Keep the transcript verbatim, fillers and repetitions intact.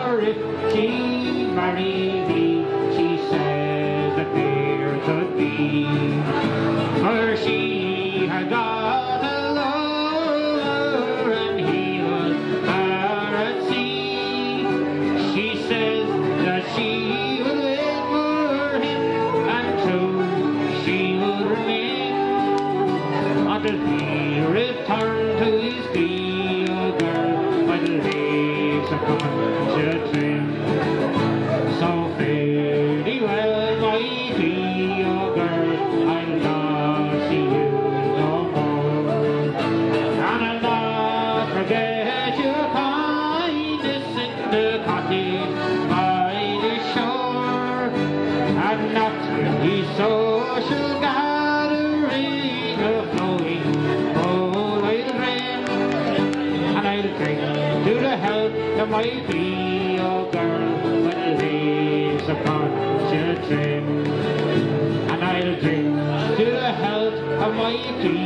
For if she married thee, she says that there could be. For she had got a lover and he was far at sea. She says that she would wait for him and true she would remain until he returned to his field girl by the lakes of Ponchartrain. So fare thee well, my field girl, I'll not see you no more, and I'll not forget your kindness in the cottage by the shore, and not the social gathering of flowing cold white rain. And I'll drink to the health of my Cleo girl by the lakes of Ponchartrain. And I'll drink to the health of my Cleo